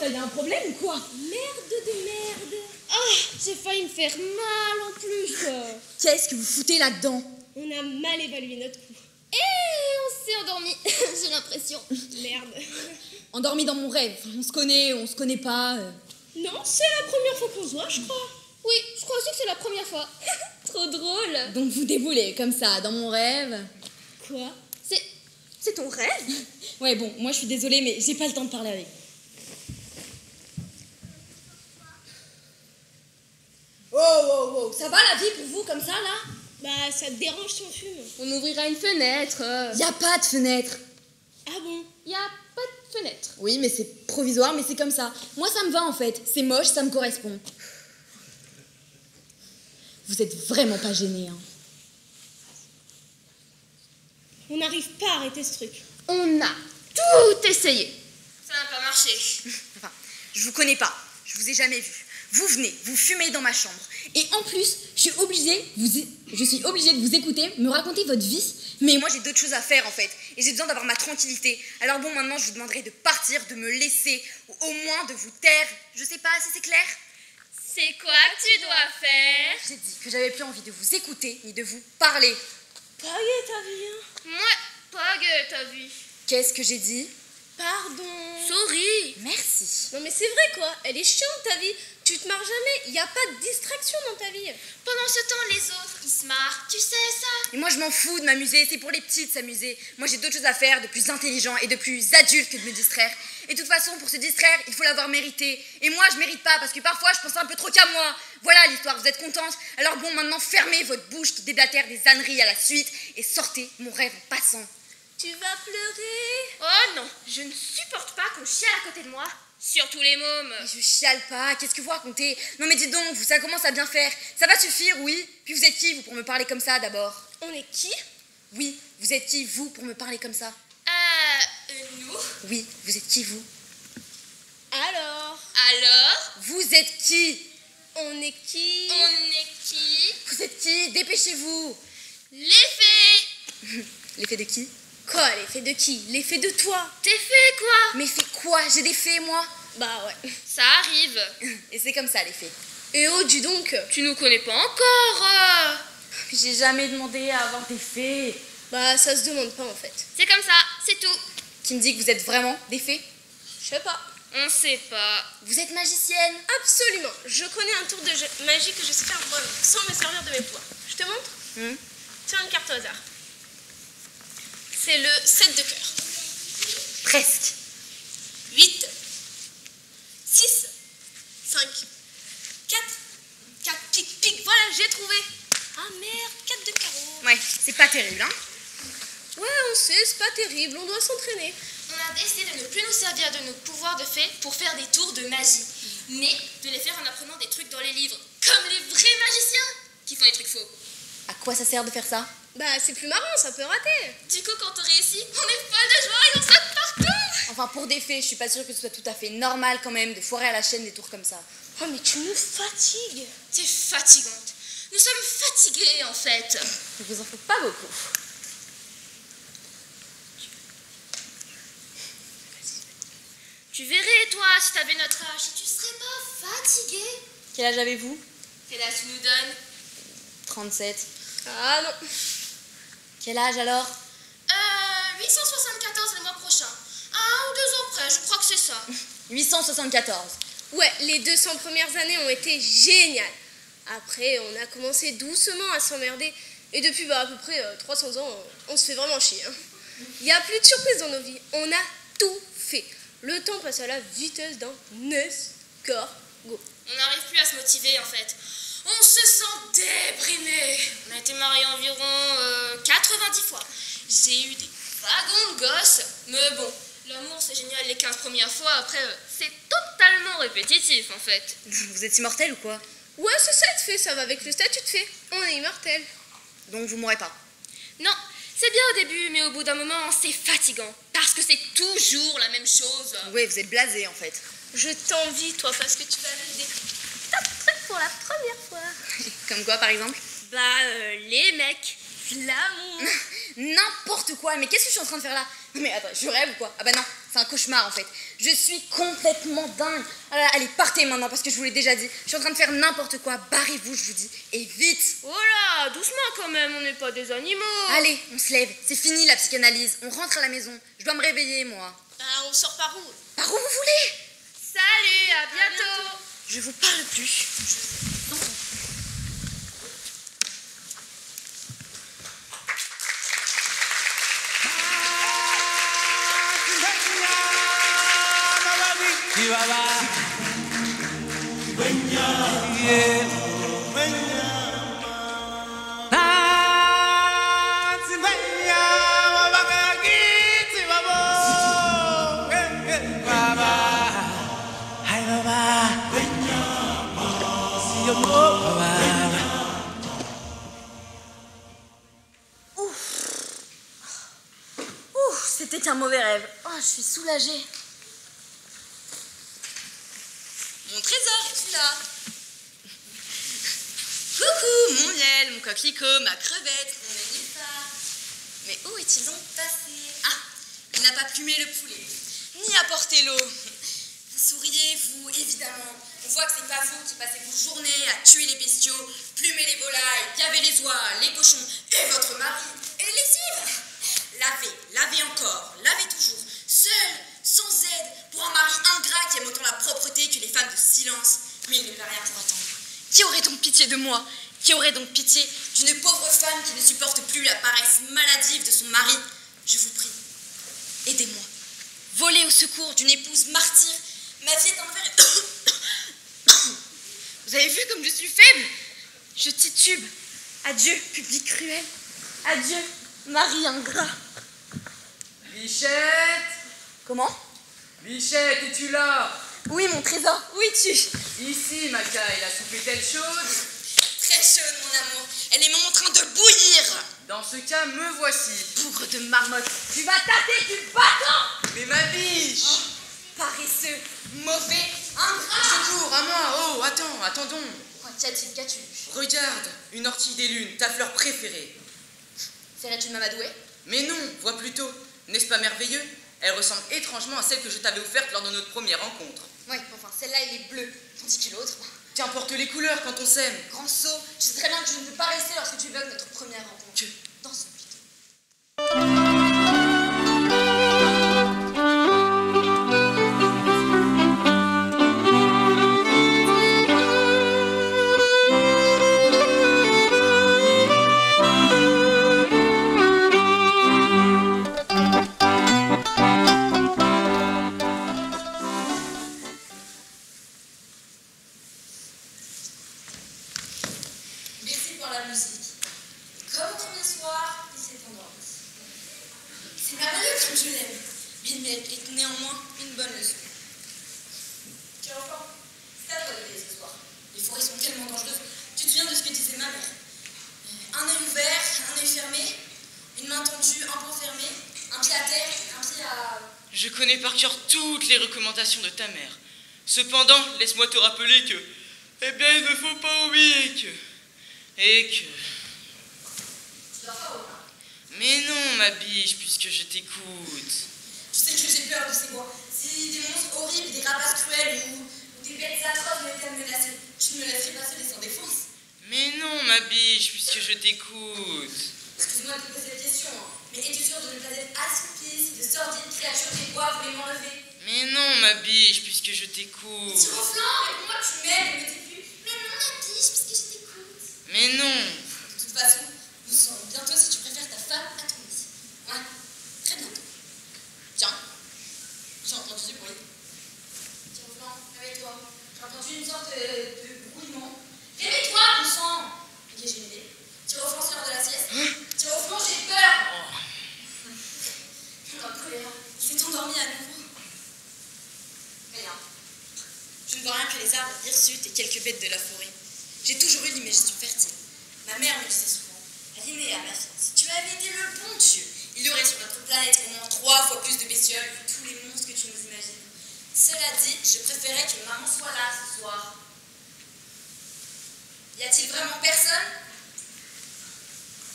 y a un problème ou quoi? Merde de merde. Oh, j'ai failli me faire mal en plus. Qu'est-ce que vous foutez là-dedans? On a mal évalué notre coup. Et on s'est endormi, j'ai l'impression. Merde. Endormi dans mon rêve. On se connaît pas. Non, c'est la première fois qu'on se voit, je crois. Oui, je crois aussi que c'est la première fois. Trop drôle. Donc vous déboulez comme ça, dans mon rêve. Quoi? C'est ton rêve? Ouais, bon, moi je suis désolée, mais j'ai pas le temps de parler avec vous. Oh, ça va la vie pour vous comme ça là? Bah, ça te dérange si on fume? On ouvrira une fenêtre. Y a pas de fenêtre. Ah bon? Y a pas de fenêtre. Oui, mais c'est provisoire, mais c'est comme ça. Moi ça me va en fait. C'est moche, ça me correspond. Vous êtes vraiment pas gênés, hein. On n'arrive pas à arrêter ce truc. On a tout essayé. Ça n'a pas marché. Enfin, je vous connais pas. Je vous ai jamais vu. Vous venez, vous fumez dans ma chambre. Et en plus, je suis obligée de vous écouter, me raconter votre vie. Mais moi, j'ai d'autres choses à faire, en fait. Et j'ai besoin d'avoir ma tranquillité. Alors bon, maintenant, je vous demanderai de partir, de me laisser, ou au moins de vous taire. Je sais pas si c'est clair. C'est quoi que tu dois faire? J'ai dit que j'avais plus envie de vous écouter, ni de vous parler. Pas gay ta vie, hein? Moi, pas gueule, t'as vu. Qu'est-ce que j'ai dit? Pardon. Sorry. Merci. Non mais c'est vrai quoi, elle est chiante ta vie. Tu te marres jamais, y a pas de distraction dans ta vie. Pendant ce temps, les autres, ils se marrent. Tu sais ça? Et moi, je m'en fous de m'amuser. C'est pour les petits de s'amuser. Moi, j'ai d'autres choses à faire, de plus intelligent et de plus adulte que de me distraire. Et de toute façon, pour se distraire, il faut l'avoir mérité. Et moi, je mérite pas parce que parfois, je pense un peu trop qu'à moi. Voilà l'histoire, vous êtes contente? Alors bon, maintenant, fermez votre bouche qui déblatère des âneries à la suite et sortez mon rêve en passant. Tu vas pleurer? Oh non, je ne supporte pas qu'on chiale à côté de moi. Surtout les mômes. Mais je chiale pas, qu'est-ce que vous racontez? Non mais dites donc, ça commence à bien faire. Ça va suffire, oui? Puis vous êtes qui, vous, pour me parler comme ça, d'abord? On est qui? Oui, vous êtes qui, vous, pour me parler comme ça? Nous? Oui, vous êtes qui, vous? Alors? Vous êtes qui? On est qui? On est qui? Vous êtes qui? Dépêchez-vous. Les fées. L'effet de qui? Quoi, l'effet de qui? L'effet de toi? T'es fait quoi? Mais fait quoi? J'ai des fées, moi. Bah ouais. Ça arrive. Et c'est comme ça, les fées. Et oh, dis donc. Tu nous connais pas encore. J'ai jamais demandé à avoir des fées. Bah ça se demande pas en fait. C'est comme ça, c'est tout. Qui me dit que vous êtes vraiment des fées? Je sais pas. On sait pas. Vous êtes magicienne? Absolument. Je connais un tour de magie que je sais faire moi-même, sans me servir de mes pouvoirs. Je te montre? Tiens une carte au hasard. C'est le 7 de cœur. Presque. 8, 6, 5, 4, 4, pique, pique, voilà, j'ai trouvé. Ah merde, 4 de carreau. Ouais, c'est pas terrible, hein? Ouais, on sait, c'est pas terrible, on doit s'entraîner. On a décidé de ne plus nous servir de nos pouvoirs de fée pour faire des tours de magie, mais de les faire en apprenant des trucs dans les livres, comme les vrais magiciens qui font des trucs faux. À quoi ça sert de faire ça? Bah c'est plus marrant, ça peut rater. Du coup, quand on réussit, on est folle de joie et on saute partout. Enfin, pour des fées, je suis pas sûre que ce soit tout à fait normal quand même de foirer à la chaîne des tours comme ça. Oh mais tu me fatigues. T'es fatigante. Nous sommes fatigués en fait. Il vous en faut pas beaucoup. Tu verrais, toi, si t'avais notre âge, si tu serais pas fatigué. Quel âge avez-vous? Quel âge tu nous donnes? 37. Ah non. Quel âge alors? 874 le mois prochain. 1 ou 2 ans près, je crois que c'est ça. 874. Ouais, les 200 premières années ont été géniales. Après, on a commencé doucement à s'emmerder. Et depuis bah, à peu près 300 ans, on se fait vraiment chier. Hein. Il n'y a plus de surprises dans nos vies. On a tout fait. Le temps passe à la vitesse d'un escargot. On n'arrive plus à se motiver en fait. On se sent déprimé. On a été mariés environ 90 fois. J'ai eu des wagons de gosses. Mais bon, l'amour c'est génial les 15 premières fois. Après, c'est totalement répétitif en fait. Vous êtes immortel ou quoi? Ouais, c'est ça de fait, ça va avec le statut de fait. On est immortel. Donc vous mourrez pas? Non, c'est bien au début, mais au bout d'un moment, c'est fatigant. Parce que c'est toujours la même chose. Oui, vous êtes blasé en fait. Je t'envie, toi, parce que tu vas vivre des tas de trucs pour la première fois. Comme quoi par exemple? Bah, les mecs, l'amour. N'importe quoi, mais qu'est-ce que je suis en train de faire là? Non mais attends, je rêve ou quoi? Ah bah non, c'est un cauchemar en fait. Je suis complètement dingue. Ah là là, allez, partez maintenant parce que je vous l'ai déjà dit. Je suis en train de faire n'importe quoi. Barrez-vous, je vous dis. Et vite. Oh là, doucement quand même, on n'est pas des animaux. Allez, on se lève. C'est fini la psychanalyse. On rentre à la maison. Je dois me réveiller, moi. Bah, on sort par où? Par où vous voulez? Salut, à bientôt. Je vous parle plus. C'était qu'un mauvais rêve. Oh, je suis soulagée. Mon trésor, es-tu là? Coucou, mon miel, mon coquelicot, ma crevette, mon nénuphar. Mais où est-il donc passé? Ah, il n'a pas plumé le poulet, ni apporté l'eau. Vous souriez, vous, évidemment. On voit que c'est pas vous qui passez vos journées à tuer les bestiaux, plumer les volailles, gaver les oies, les cochons, et votre mari, et les lessives. Lavez, lavez encore, lavez toujours, seul, sans aide, pour un mari ingrat qui aime autant la propreté que les femmes de silence. Mais il ne peut rien pour attendre. Qui aurait donc pitié de moi? Qui aurait donc pitié d'une pauvre femme qui ne supporte plus la paresse maladive de son mari? Je vous prie, aidez-moi. Voler au secours d'une épouse martyre, ma vie est en enfer. Vous avez vu comme je suis faible? Je titube. Adieu, public cruel. Adieu, mari ingrat. Bichette! Comment? Bichette, es-tu là? Oui, mon trésor, où es-tu? Ici, ma caille, la soupe est-elle chaude? Très chaude, mon amour. Elle est même en train de bouillir. Dans ce cas, me voici. Bougre de marmotte, tu vas tâter du bâton. Mais ma biche! Paresseux, mauvais, ingrat. Secours, à moi! Oh, attendons! Quoi, qu'y a-t-il? Qu'as-tu vu? Regarde, une ortie des lunes, ta fleur préférée. Serais-tu de m'amadouer? Mais non, vois plutôt. N'est-ce pas merveilleux? Elle ressemble étrangement à celle que je t'avais offerte lors de notre première rencontre. Oui, enfin, celle-là, elle est bleue, tandis que l'autre... Qu'importe les couleurs quand on s'aime. Grand sot, je sais très bien que je ne veux pas rester lorsque tu évoques notre première rencontre. Que... Dans ce piton. Merci pour la musique. Comme au premier soir, il s'est endormi. C'est merveilleux comme je l'aime, mais il mérite néanmoins une bonne leçon. Tiens, enfant, c'est à toi de veiller ce soir. Les forêts sont tellement dangereuses. Tu te souviens de ce que disait ma mère? Un œil ouvert, un œil fermé, une main tendue, un poing fermé, un pied à terre, un pied à... Je connais par cœur toutes les recommandations de ta mère. Cependant, laisse-moi te rappeler que... Eh bien, il ne faut pas oublier que... Et que... Tu dors pas, Aurélien? Mais non, ma biche, puisque je t'écoute. Tu sais que j'ai peur de ces bois. Si des monstres horribles, des rapaces cruels ou des bêtes atroces m'étaient à me menacer, tu ne me laisserais pas seule et sans défense. Mais non, ma biche, puisque je t'écoute. Excuse-moi de te poser cette question, hein, mais es-tu sûre de ne pas être assoupie si de sordides créatures des bois voulaient m'enlever? Mais non, ma biche, puisque je t'écoute. Tu reflans, réponds-moi que tu m'aimes et ne t'es plus. Mais non, ma biche, puisque je t'écoute. Mais non. De toute façon, nous saurons bientôt si tu préfères ta femme à ton lit. Ouais, très bientôt. Tiens, j'ai entendu du bruit. Tiens, reflans, réveille-toi. J'ai entendu une sorte de brouillement. Réveille-toi, bon sang. Ok, j'ai une idée. Tire au flanc, c'est l'heure de la sieste. Tire au flanc, j'ai peur. Dans le choléra, il s'est endormi à nouveau. Rien. Je ne vois rien que les arbres hirsutes et quelques bêtes de la forêt. J'ai toujours eu l'imagination fertile. Ma mère me disait souvent, Alinéa, ma fille, si tu avais été le bon Dieu, il y aurait sur notre planète au moins 3 fois plus de bestioles que tous les monstres que tu nous imagines. Cela dit, je préférais que maman soit là ce soir. Y a-t-il vraiment personne?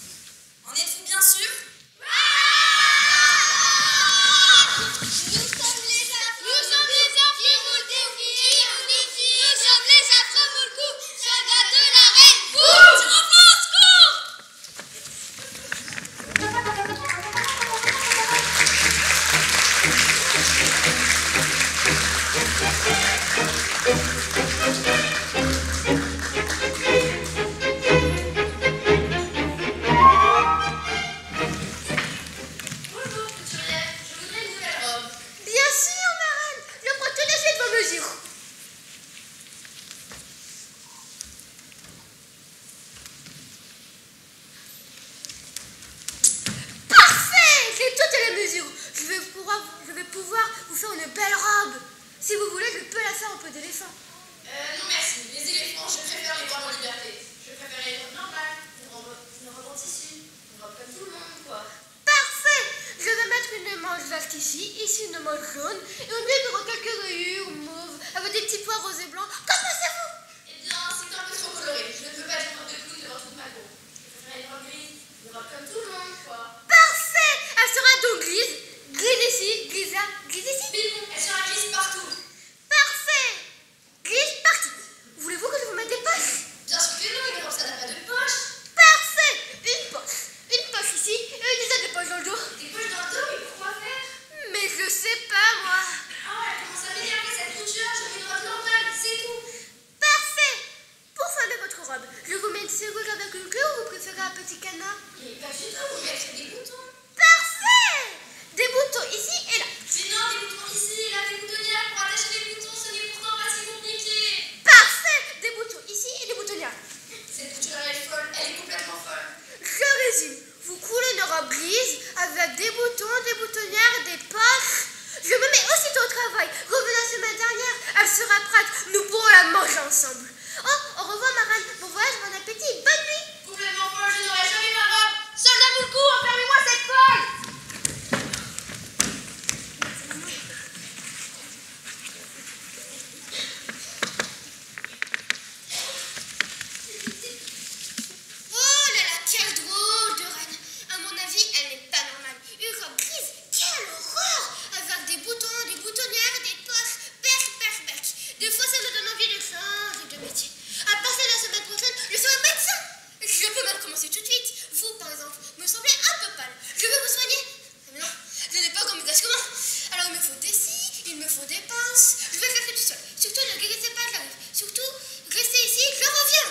En êtes-vous bien sûr? pouvoir vous faire une belle robe. Si vous voulez, je peux la faire en peau d'éléphant. Non merci, les éléphants, je préfère les voir en liberté. Je préfère les robes normales, une robe en tissu, une robe comme tout le monde, quoi. Parfait! Je vais mettre une manche verte ici une manche jaune, et au milieu, il y aura quelques rayures mauves, avec des petits pois roses et blancs. Qu'en pensez-vous? Eh bien, c'est un peu trop coloré. Je ne veux pas être robe de clown devant toute ma cour. Je préfère une robe grise, une robe comme tout le monde, quoi. Parfait! Elle sera donc grise ici, grise là, grise ici. Bim, elle sera grise partout. Parfait! Grise partout. Voulez-vous que je vous mette des poches? Bien sûr que non, une robe, ça n'a pas de poche. Parfait! Une poche. Une poche ici, et une dizaine de poches dans le dos. Des poches dans le dos, mais pourquoi faire? Mais je sais pas, moi. Ah, elle commence à m'énerver cette couture, je veux une robe normale, c'est tout. Parfait! Pour fermer votre robe, je vous mets une serrure avec une clé ou vous préférez un petit cadenas? Mais pas du tout, vous mettez des boutons. Parfait! Des boutons ici et là. Mais non, des boutons ici, là, des boutonnières pour attacher les boutons, ce n'est pourtant pas si compliqué. Parfait! Des boutons ici et des boutonnières. Cette couture, elle est folle, elle est complètement folle. Je résume. Vous coulez une robe grise avec des boutons, des boutonnières, des poches. Je me mets aussitôt au travail. Revenez la semaine dernière, elle sera prête. Nous pourrons la manger ensemble. Oh, au revoir ma reine. Bon voyage, bon appétit, bonne nuit. Complètement folle, je n'aurai jamais ma robe. Soldat Moulkou, enfermez-moi cette folle. Oh là là, quelle drôle de reine. À mon avis, elle n'est pas normale. Une robe grise, quelle horreur. Avec des boutons, des boutonnières, des poches. Bec, bec, bec. Des fois, ça me donne envie de changer de métier. À partir de la semaine prochaine, je serai médecin. Je peux même commencer tout de suite. Vous, par exemple, me semblez un peu pâle. Je vais vous soigner. Mais non, je n'ai pas comme mes comment. Alors, il me faut des scies, il me faut des pinces. Je vais faire ça tout seul. Surtout, ne guérissez pas de la rive. Surtout, restez ici, je reviens.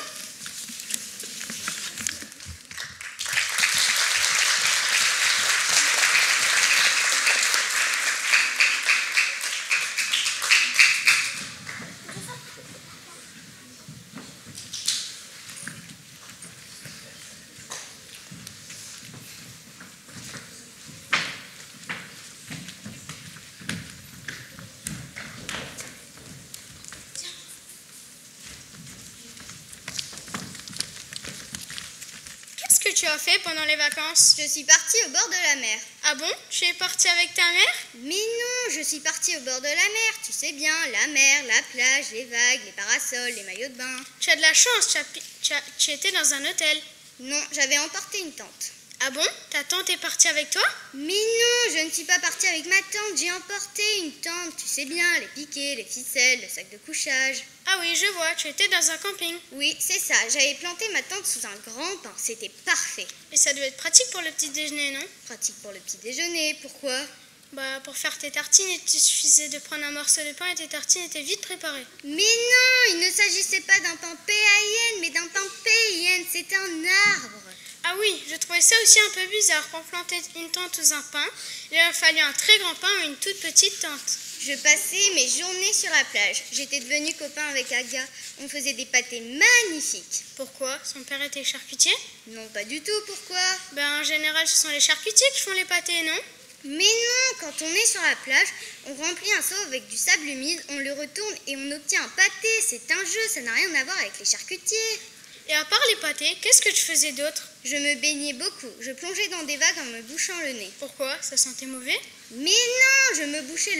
Qu'est-ce que tu as fait pendant les vacances? Je suis partie au bord de la mer. Ah bon? Tu es partie avec ta mère? Mais non, je suis partie au bord de la mer. Tu sais bien, la mer, la plage, les vagues, les parasols, les maillots de bain. Tu as de la chance, tu étais dans un hôtel. Non, j'avais emporté une tente. Ah bon? Ta tante est partie avec toi? Mais non, je ne suis pas partie avec ma tante. J'ai emporté une tente. Tu sais bien, les piquets, les ficelles, le sac de couchage. Ah oui, je vois, tu étais dans un camping. Oui, c'est ça. J'avais planté ma tente sous un grand pin. C'était parfait. Et ça devait être pratique pour le petit déjeuner, non? Pratique pour le petit déjeuner. Pourquoi? Bah, pour faire tes tartines, il te suffisait de prendre un morceau de pain et tes tartines étaient vite préparées. Mais non, il ne s'agissait pas d'un pain PAIN, mais d'un pain PIN. C'était un arbre. Ah oui, je trouvais ça aussi un peu bizarre. Pour planter une tente sous un pin, il a fallu un très grand pin ou une toute petite tente. Je passais mes journées sur la plage. J'étais devenue copain avec Aga. On faisait des pâtés magnifiques. Pourquoi? Son père était charcutier? Non, pas du tout. Pourquoi? Ben, en général, ce sont les charcutiers qui font les pâtés, non? Mais non, quand on est sur la plage, on remplit un seau avec du sable humide, on le retourne et on obtient un pâté. C'est un jeu, ça n'a rien à voir avec les charcutiers. Et à part les pâtés, qu'est-ce que tu faisais d'autre? Je me baignais beaucoup. Je plongeais dans des vagues en me bouchant le nez. Pourquoi? Ça sentait mauvais? Mais non, je me bouchais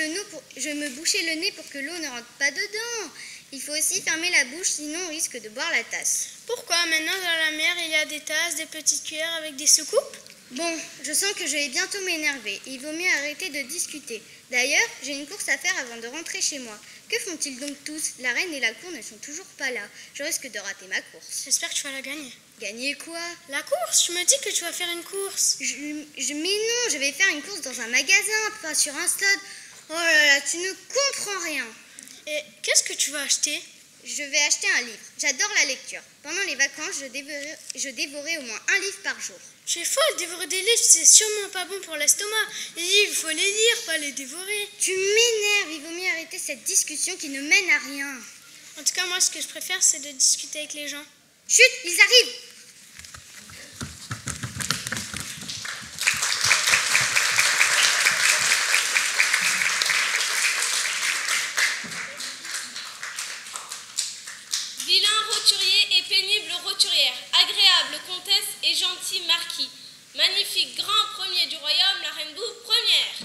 le nez pour que l'eau ne rentre pas dedans. Il faut aussi fermer la bouche, sinon on risque de boire la tasse. Pourquoi? Maintenant, dans la mer, il y a des tasses, des petites cuillères avec des soucoupes? Bon, je sens que je vais bientôt m'énerver. Il vaut mieux arrêter de discuter. D'ailleurs, j'ai une course à faire avant de rentrer chez moi. Que font-ils donc tous? La reine et la cour ne sont toujours pas là. Je risque de rater ma course. J'espère que tu vas la gagner. Gagner quoi? La course? Tu me dis que tu vas faire une course. Mais non, je vais faire une course dans un magasin, pas sur un stade. Oh là là, tu ne comprends rien. Et qu'est-ce que tu vas acheter? Je vais acheter un livre. J'adore la lecture. Pendant les vacances, je dévorais au moins un livre par jour. Tu es folle, dévorer des livres, c'est sûrement pas bon pour l'estomac. Les livres, il faut les lire, pas les dévorer. Tu m'énerves, il vaut mieux arrêter cette discussion qui ne mène à rien. En tout cas, moi, ce que je préfère, c'est de discuter avec les gens. Chut, ils arrivent! marquis. Magnifique grand premier du royaume, la reine Bou première.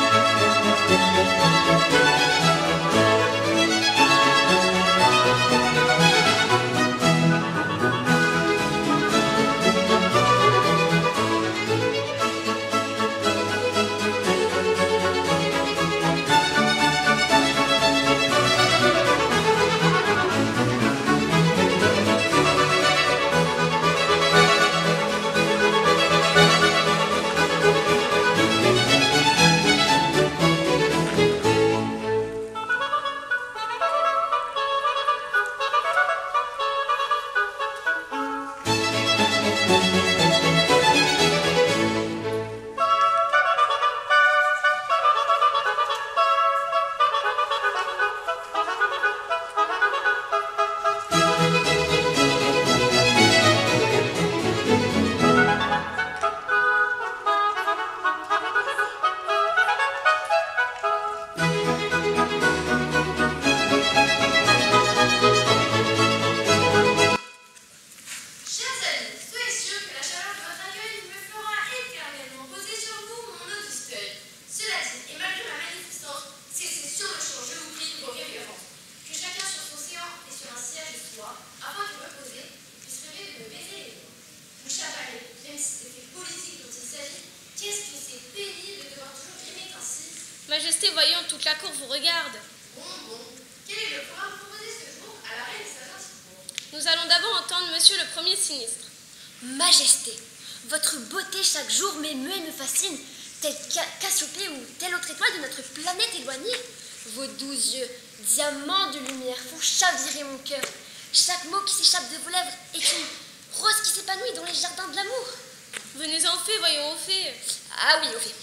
Majesté, voyons, toute la cour vous regarde. Bon. Quel est le programme proposé ce jour à la reine et sa gentille? Nous allons d'abord entendre monsieur le premier sinistre. Majesté, votre beauté chaque jour m'émeut et me fascine, tel Cassiopée ou telle autre étoile de notre planète éloignée. Vos doux yeux, diamants de lumière, font chavirer mon cœur. Chaque mot qui s'échappe de vos lèvres est une rose qui s'épanouit dans les jardins de l'amour. Venez-en fait, voyons au fait. Ah oui, au fait.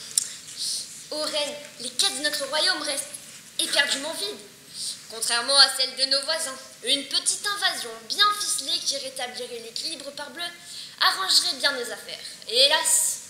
Ô reine, les quêtes de notre royaume restent éperdument vides, contrairement à celles de nos voisins. Une petite invasion bien ficelée qui rétablirait l'équilibre parbleu arrangerait bien nos affaires. Et hélas,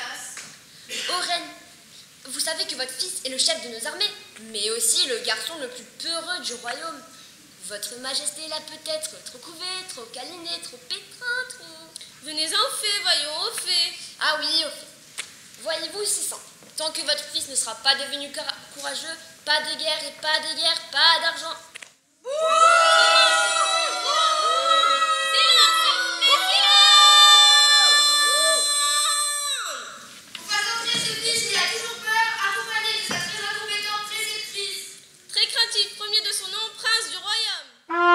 ô reine, vous savez que votre fils est le chef de nos armées, mais aussi le garçon le plus peureux du royaume. Votre majesté l'a peut-être trop couvé, trop câliné, trop pétrin, trop... Venez-en fait, voyons au fait. Ah oui, au fait. Voyez-vous, c'est simple. Tant que votre fils ne sera pas devenu courageux, pas de guerre et pas de guerre, pas d'argent. Pour faire entrer ce fils, il a toujours peur, accompagné de sa très incompétente préceptrice. Très craintif, premier de son nom, prince du royaume.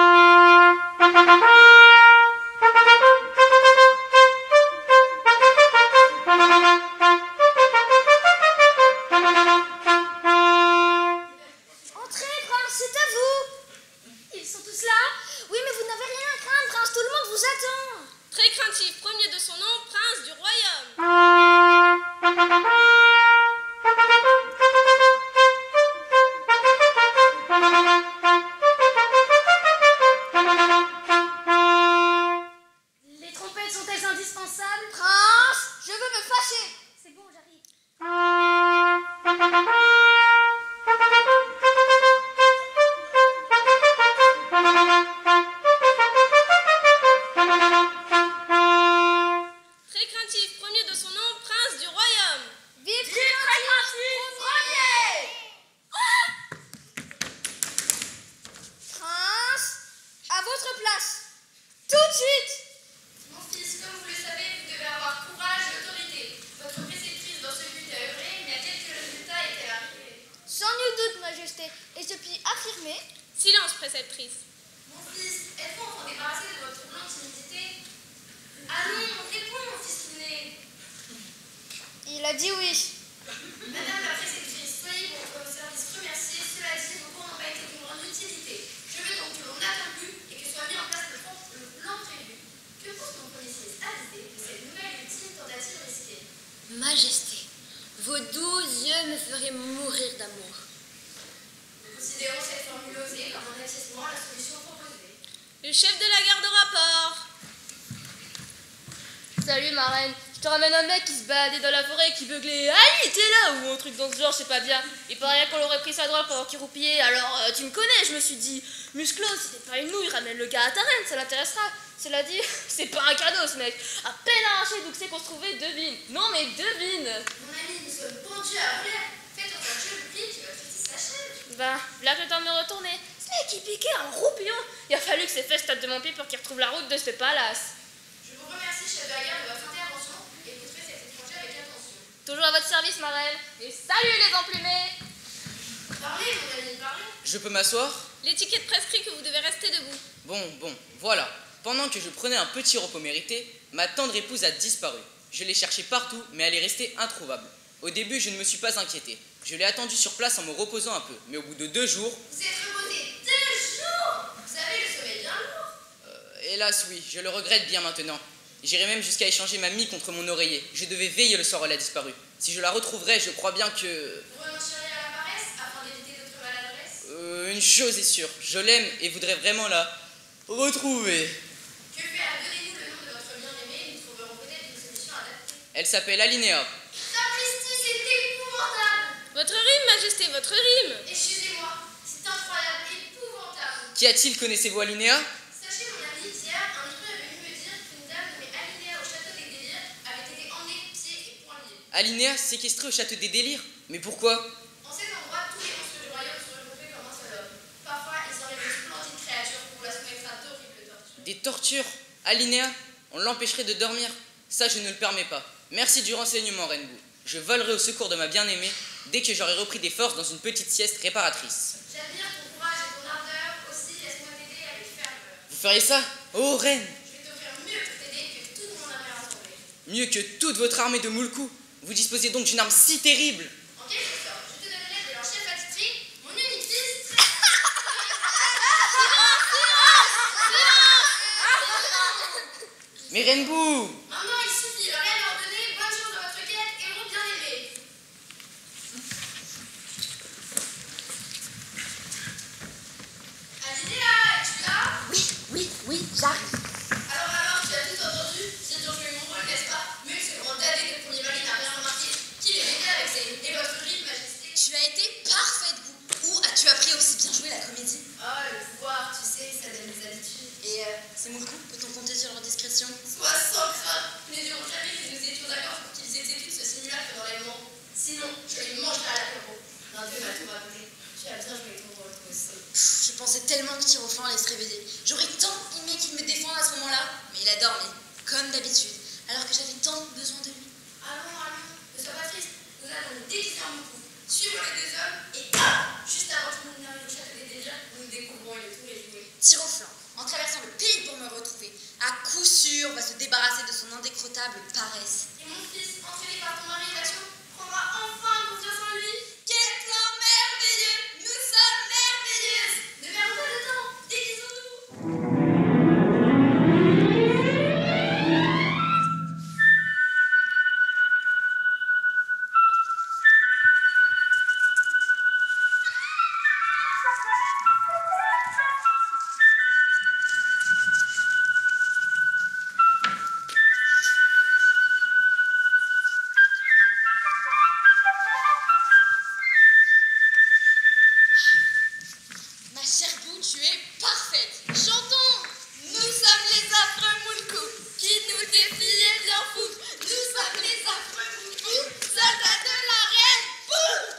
Très craintif, premier de son nom, prince du royaume. Les trompettes sont-elles indispensables? Prince, je veux me fâcher. C'est bon, j'arrive. Très craintif, premier de son nom, prince du royaume. Vive très craintif, premier. Prince, à votre place. Tout de suite. Mon fils, comme vous le savez, vous devez avoir courage et autorité. Votre préceptrice dans ce but a œuvré, mais à quelques résultats est-elle arrivée? Sans nul doute, majesté, et je puis affirmer. Silence, préceptrice. Mon fils, êtes-vous enfin débarrassé de votre troublante timidité? Allons, réponds, mon fils né. Il a dit oui. Madame la préceptrice, soyez pour votre service remerciée. Cela dit, vos cours n'ont pas été d'une grande utilité. Je veux donc que l'on n'attende plus et que soit mis en place le plan prévu. Que pense mon premier sinistre avisé de cette nouvelle ultime tentative risquée? Majesté, vos doux yeux me feraient mourir d'amour. Nous considérons cette formule osée comme un acquiescement à la solution proposée. Le chef de la garde au rapport. Salut ma reine, Je te ramène un mec qui se baladait dans la forêt, qui beuglait « Aïe, t'es là !» ou un truc dans ce genre, je sais pas bien. Il paraît qu'on l'aurait pris sa droite pendant qu'il roupillait, alors tu me connais, je me suis dit « Musclo, si t'es pas une nouille, ramène le gars à ta reine, ça l'intéressera. » Cela dit, c'est pas un cadeau ce mec. À peine arraché d'où c'est qu'on se trouvait, devine. Non mais devine. Mon ami, nous sommes bon Dieu à rouler. Fais-toi un jeu public, tu vas fêter sa chaîne. Bah, là que le temps de me retourner. Ce mec qui piquait un roupillon. Il a fallu que ses fesses tapent de mon pied pour qu'il retrouve la route de ce palace. Je vous remercie, chef de la gare, de votre intervention. Écouterez cet étranger avec attention. Toujours à votre service, ma reine. Et salut les emplumés. Parlez, mon ami, parlez. Je peux m'asseoir? L'étiquette prescrit que vous devez rester debout. Bon, voilà. Pendant que je prenais un petit repos mérité, ma tendre épouse a disparu. Je l'ai cherchée partout, mais elle est restée introuvable. Au début, je ne me suis pas inquiété. Je l'ai attendue sur place en me reposant un peu. Mais au bout de 2 jours... Vous êtes reposé 2 jours. Vous avez le sommeil bien lourd. Hélas, oui, je le regrette bien maintenant. J'irai même jusqu'à échanger ma mie contre mon oreiller. Je devais veiller le soir où elle a disparu. Si je la retrouverais, je crois bien que... Vous renonceriez à la paresse afin d'éviter d'autres maladresses. Une chose est sûre, je l'aime et voudrais vraiment la retrouver. Que faire? Donnez-nous le nom de votre bien-aimé et nous trouverons peut-être une solution adaptée. Elle s'appelle Alinéa. Sapristi, c'est épouvantable. Votre rime, Majesté, votre rime. Excusez-moi, c'est incroyable, épouvantable. Qu'y a-t-il? Connaissez-vous Alinéa? Sachez, mon ami, hier, un intrus est venu me dire qu'une dame nommée Alinéa au château des délires avait été emmenée pieds et poings liés. Alinéa séquestrée au château des délires? Mais pourquoi? En cet endroit, tous les monstres du royaume sont regroupés comme un seul homme. Parfois, ils enlèvent de splendides créatures pour la soumettre à d'horribles tortures. Des tortures? Alinéa? On l'empêcherait de dormir? Ça, je ne le permets pas. Merci du renseignement, Renbou. Je volerai au secours de ma bien-aimée dès que j'aurai repris des forces dans une petite sieste réparatrice. J'admire ton courage et ton ardeur. Aussi, laisse-moi t'aider avec ferveur. Vous feriez ça? Oh, reine! Je vais t'offrir mieux pour t'aider que toute mon armée rassemblée. Mieux que toute votre armée de Moulkou. Vous disposez donc d'une arme si terrible. En quelque sorte, je te donne l'aide de leur chef attitré, mon unique fils. Mais Renbou! Maintenant, il suffit, la reine a ordonné, bonne chance dans votre quête, héros bien-aimé. Alinéa, es-tu là? Oui, j'arrive. Alors, tu as tout entendu? J'ai toujours joué mon rôle, n'est-ce pas? Mieux que ce grand dadé que le premier mari n'a rien remarqué. Qui les mettait avec ses... Et votre rime, majesté? Tu as été parfaite, Bou. Où as-tu appris aussi bien jouer la comédie? Oh, le pouvoir, tu sais, ça donne des habitudes. Et c'est mon coup, peut-on compter sur leur discrétion? Sois sans crainte, nous ne dirons jamais que nous étions d'accord pour qu'ils exécutent ce simulacre d'enlèvement. Sinon, je les mangerai à l'apéro. Un peu m'a tout raconté. Tu as bien joué ton rôle, toi aussi. Je pensais tellement que Tirofan allait se réveiller. J'aurais tant aimé qu'il me défende à ce moment-là, mais il a dormi, comme d'habitude, alors que j'avais tant besoin de lui. Allons, ne sois pas triste. Nous allons nous déguiser en moukou, suivre les 2 hommes et hop, juste avant que nous n'arrivions au château des délires, nous nous découvrons et le tour est joué. Tire au flanc, en traversant le pays pour me retrouver. À coup sûr, va se débarrasser de son indécrottable paresse. Et mon fils, entraîné par ton mari d'action, prendra enfin confiance en lui. Quel plan merveilleux! Nous sommes merveilleuses! Ne perdons pas de temps, déguisons-nous. Ma chère Bou, tu es parfaite! Chantons! Nous sommes les affreux Moulkou, qui nous défient et bien fous. Nous sommes les affreux Moulkou, soldats de la reine Bou!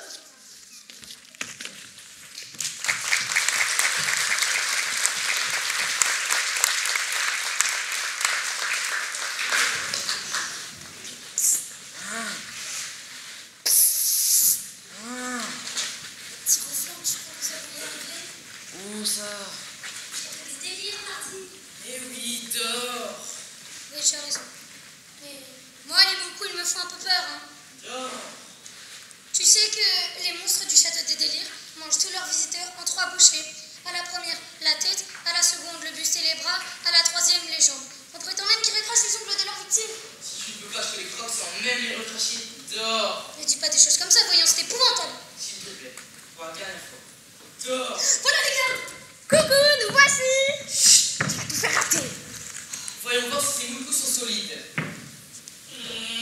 Tire au flanc, tu crois que ça va y arriver? Où ça? Des délires, Marty. Eh oui, dors! Oui, tu as raison. Mais moi, les Moulkou, ils me font un peu peur, hein. Dors! Tu sais que les monstres du château des délires mangent tous leurs visiteurs en 3 bouchées. À la première, la tête, à la seconde, le buste et les bras, à la troisième, les jambes. On prétend même qu'ils recrachent les ongles de leurs victimes. Tu peux pas, je te les croque sans même les recracher. Dors! Ne dis pas des choses comme ça, voyons, c'est épouvantable. S'il te plaît, pour la dernière fois. Dors! Voilà les gars! Coucou, nous voici. Tu vas tout faire rater. Voyons voir si ces Moulkou sont solides.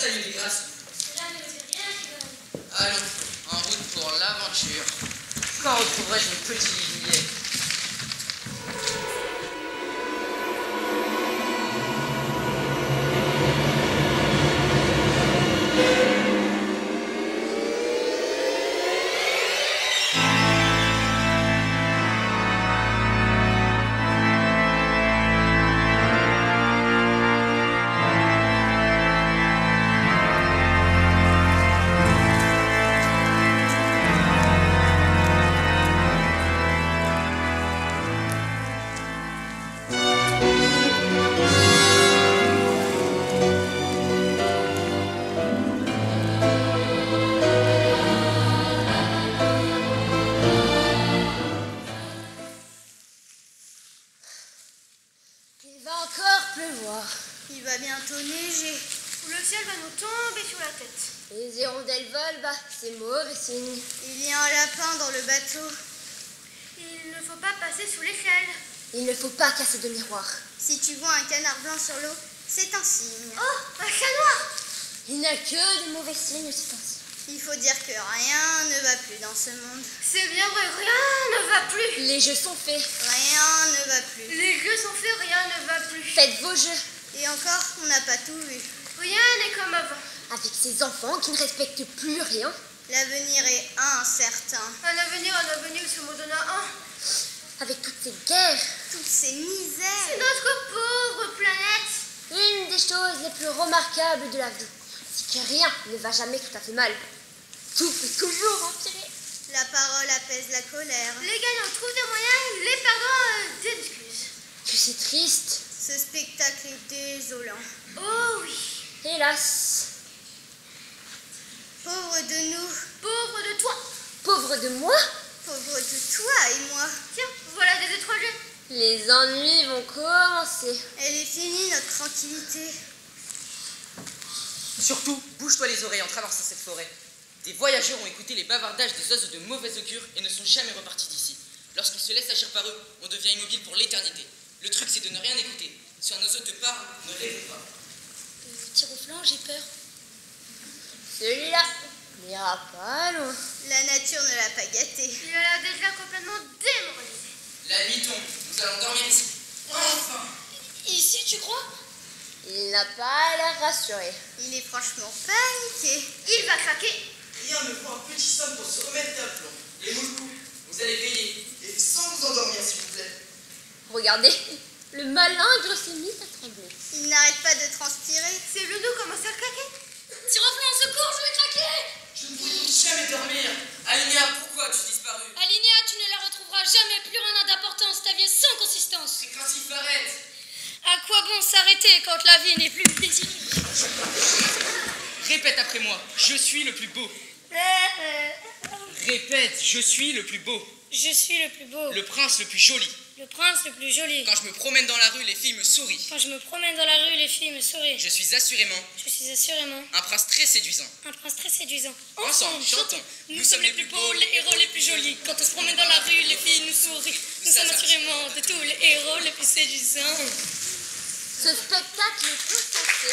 Salut les grâces. Là, ne me dis rien, Kevin. Allons, en route pour l'aventure. Quand retrouverai-je mon petit Lillet? Il va encore pleuvoir. Il va bientôt neiger. Le ciel va nous tomber sur la tête. Les hirondelles volent, bah, c'est mauvais signe. Il y a un lapin dans le bateau. Il ne faut pas passer sous l'échelle. Il ne faut pas casser de miroir. Si tu vois un canard blanc sur l'eau, c'est un signe. Oh, un chat noir! Il n'y a que de mauvais signes, c'est ainsi. Il faut dire que rien ne va plus dans ce monde. C'est bien vrai, rien ne va plus. Les jeux sont faits. Rien ne va plus. Les jeux sont faits, rien ne va plus. Faites vos jeux. Et encore, on n'a pas tout vu. Rien n'est comme avant. Avec ces enfants qui ne respectent plus rien. L'avenir est incertain. Un avenir, ce mot donne un. Avec toutes ces guerres. Toutes ces misères. C'est notre pauvre planète. Une des choses les plus remarquables de la vie, c'est que rien ne va jamais tout à fait mal. Tout peut toujours empirer. La parole apaise la colère. Les gagnants trouvent des moyens, les perdants des excuses. Que c'est triste. Ce spectacle est désolant. Oh oui. Hélas. Pauvre de nous, Pauvre de toi. Pauvre de moi, pauvre de toi et moi. Tiens, voilà des étrangers. les ennuis vont commencer. Elle est finie, notre tranquillité. Surtout, bouge-toi les oreilles en traversant cette forêt. Des voyageurs ont écouté les bavardages des oiseaux de mauvaise augure et ne sont jamais repartis d'ici. Lorsqu'ils se laissent agir par eux, on devient immobile pour l'éternité. Le truc, c'est de ne rien écouter. Si un oiseau te parle, ne rêve pas. Tire au flanc, j'ai peur. Celui-là n'ira pas loin. La nature ne l'a pas gâté. Il a l'air déjà complètement démoralisé. La nuit tombe, nous allons dormir ici. Enfin! Ici, tu crois? Il n'a pas l'air rassuré. Il est franchement paniqué. Il va craquer. Rien ne vaut un petit somme pour se remettre d'aplomb. Les moules, vous allez veiller. Et sans vous endormir, s'il vous plaît. Regardez, le malingre s'est mis à trembler. Il n'arrête pas de transpirer. Ses genoux commencent à craquer. Tire au flanc, au secours, je vais craquer! Je ne pourrai donc jamais dormir. Alinéa, pourquoi as-tu disparu? Alinéa, tu ne la retrouveras jamais, plus rien n'a d'importance, ta vie est sans consistance. C'est craintif, arrête. À quoi bon s'arrêter quand la vie n'est plus désirée? Répète après moi, je suis le plus beau. Répète, je suis le plus beau. Je suis le plus beau, Le prince le plus joli. le prince le plus joli. Quand je me promène dans la rue, les filles me sourient. Quand je me promène dans la rue, les filles me sourient. Je suis assurément Je suis assurément un prince très séduisant. un prince très séduisant. Ensemble, chantons. Nous sommes les plus beaux, les héros les plus jolis. Quand on se promène dans la rue, les filles nous sourient. Nous sommes assurément de tous les héros les plus séduisants. Ce spectacle est tout censé.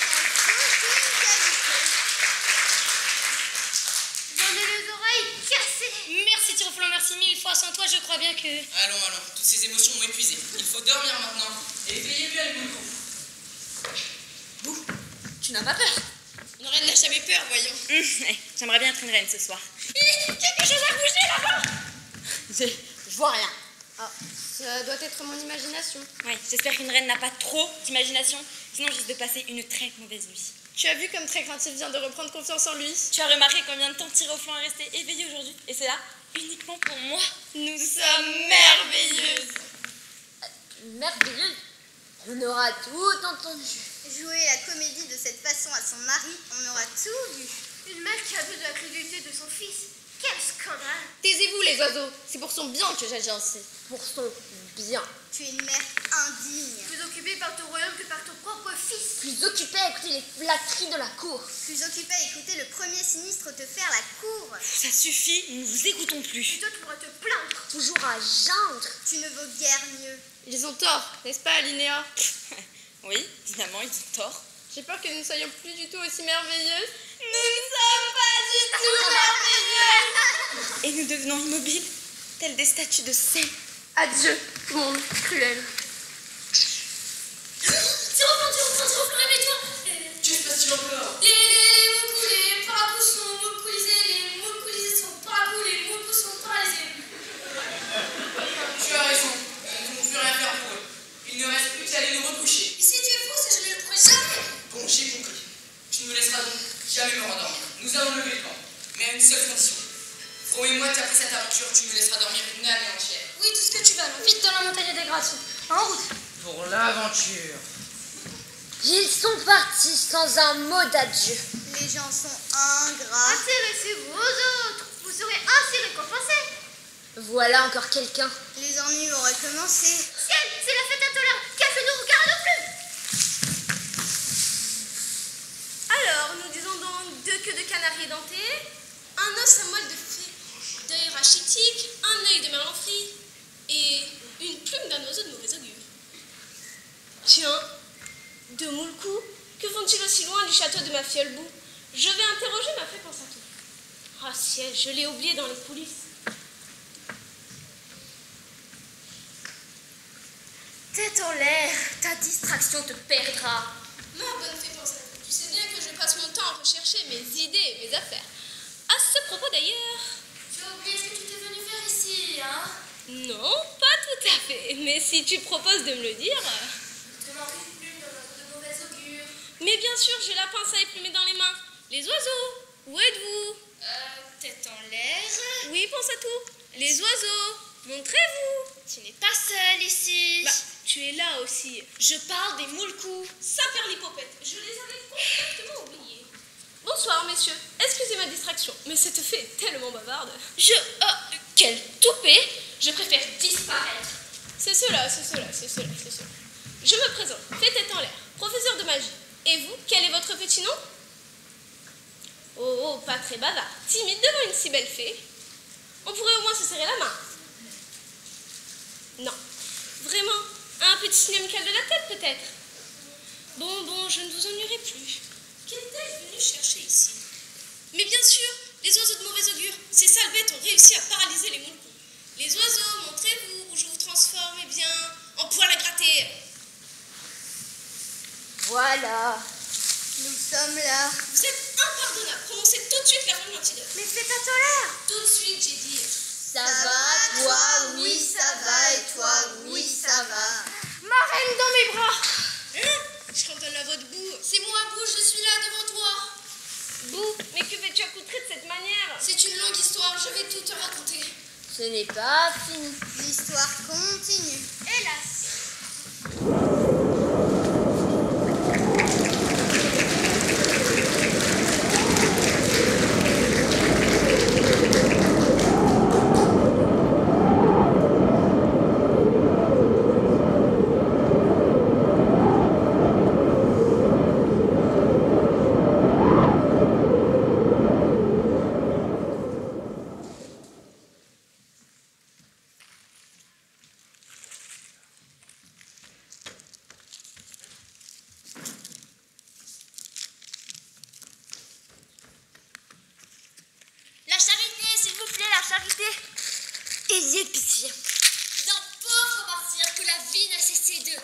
J'en ai les oreilles cassées. Merci Tiroflan, merci mille fois. Sans toi, je crois bien que... Allons, toutes ces émotions m'ont épuisé. Il faut dormir maintenant. Et veillez bien les moutons. Bouh, tu n'as pas peur? Une reine n'a jamais peur, voyons. J'aimerais bien être une reine ce soir. Quelque chose a bougé là-bas. Je vois rien. Ah, ça doit être mon imagination. Ouais, j'espère qu'une reine n'a pas trop d'imagination, sinon je risque de passer une très mauvaise nuit. Tu as vu comme Très Craintif vient de reprendre confiance en lui? Tu as remarqué combien de temps Tiroflan est resté éveillé aujourd'hui? Et c'est là uniquement pour moi. Nous sommes merveilleuses. Merveilleuse. On aura tout entendu. Jouer la comédie de cette façon à son mari, on aura tout vu. Une mère qui abuse de la crédulité de son fils. Quel scandale. Taisez-vous les oiseaux, c'est pour son bien que j'agis ainsi. Pour son bien. Tu es une mère indigne, Plus occupé par ton royaume que par ton propre fils. Plus occupé à écouter les flatteries de la cour. plus occupée à écouter le premier sinistre te faire la cour. Ça suffit, nous ne vous écoutons Et plus. toi, tu pourras te plaindre. Toujours à geindre. Tu ne vaux guère mieux. Ils ont tort, n'est-ce pas, Alinéa? Oui, finalement, ils ont tort. J'ai peur que nous ne soyons plus du tout aussi merveilleuses. Nous ne sommes pas du tout merveilleuses. Et nous devenons immobiles, telles des statues de sel. Adieu, monde cruel. Réveille-toi. Qu'est-ce qui se passe encore? Les moucous, les paracous sont moucoulisés, les moucoulisés sont paracous, les moucous sont paralysés. Tu as raison, nous ne pouvons plus rien faire pour eux. Il ne reste plus qu'à aller nous recoucher. Et si tu es fou, ça je ne le pourrai jamais. Bon, j'ai compris. Tu ne me laisseras donc jamais me rendormir. Nous allons lever le camp, mais à une seule condition. Promets-moi qu'après cette aventure, tu me laisseras dormir une année entière. Oui, tout ce que tu veux. Allons vite dans la montagne des Grations. En route. Pour l'aventure. Ils sont partis sans un mot d'adieu. Les gens sont ingrats. Intéressez-vous aux autres. Vous serez ainsi récompensés. Voilà encore quelqu'un. Les ennuis vont recommencer. Ciel, c'est la fête intolérable. Qu'elle ne nous regarde plus. Alors, nous disons donc 2 queues de canari édentés, un os à moelle de fée, d'œil rachitique, un œil de merlanfrie et une plume d'un oiseau de mauvais augure. Tiens, 2 moulcous, que font-ils aussi loin du château de ma fiole boue? Je vais interroger ma fée Pensatou. Ah ciel, je l'ai oublié dans les coulisses. Tête en l'air, ta distraction te perdra. Ma bonne fée Pensatou, tu sais bien que je passe mon temps à rechercher mes idées et mes affaires. À ce propos d'ailleurs... Tu as oublié ce que tu es venu faire ici, hein? Non, pas tout à fait, mais si tu proposes de me le dire... Te manque une plume dans notre de mauvais augure. Mais bien sûr, j'ai la pince à éplumer dans les mains. Les oiseaux, où êtes-vous? Tête en l'air. Oui, pense à tout. Les oiseaux, montrez-vous. Tu n'es pas seule ici. Bah, tu es là aussi. Je parle des moulcous. Saperlipopette, je les avais complètement oubliés. Bonsoir, messieurs. Excusez ma distraction, mais cette fée est tellement bavarde. Quel toupet. Je préfère disparaître. C'est cela. Je me présente, fée tête en l'air, professeur de magie. Et vous, quel est votre petit nom? Oh, pas très bavard, timide devant une si belle fée. On pourrait au moins se serrer la main. Non, vraiment, un petit signe amical de la tête peut-être. Bon, je ne vous ennuierai plus. Qu'est-elle venue chercher ici? Mais bien sûr, les oiseaux de mauvais augure, ces sales bêtes ont réussi à paralyser les moulcous. Les oiseaux, montrez-vous, ou je vous transforme, eh bien, en poil à gratter. Voilà. Nous sommes là. Vous êtes impardonnable. Prononcez tout de suite la règle antidote. Mais fais ta tolère. Tout de suite, j'ai dit. Ça va, toi, oui, ça va. Et toi, oui, ça va. Ma reine dans mes bras. Hein? Je cantonne à votre bout. C'est moi, Bou, je suis là devant toi. Bou, mais que fais-tu accoutré de cette manière? C'est une longue histoire, je vais tout te raconter. Ce n'est pas fini. L'histoire continue. Hélas. La charité, s'il vous plaît, la charité. Ayez pitié. D'un pauvre martyr que la vie n'a cessé de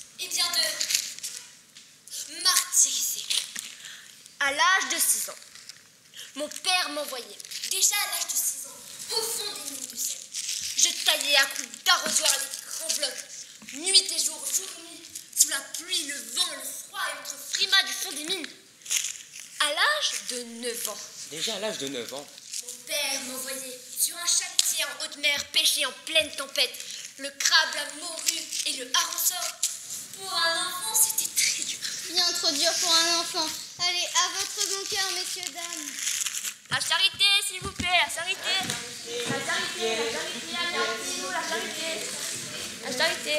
martyriser. À l'âge de 6 ans, mon père m'envoyait. Déjà à l'âge de 6 ans, au fond des mines de sel. Je taillais à coups d'arrosoir les grands blocs, nuit et jour, jour et nuit, sous la pluie, le vent, le froid et notre frimas du fond des mines. À l'âge de 9 ans, Déjà à l'âge de 9 ans. mon père m'envoyait sur un chalutier en haute mer, pêcher en pleine tempête, le crabe, la morue et le hareng-sort. Pour un enfant, c'était très dur. Bien trop dur pour un enfant. Allez, à votre bon cœur, messieurs, dames. La charité, s'il vous plaît, la charité. La charité, apportez-nous la charité. La charité.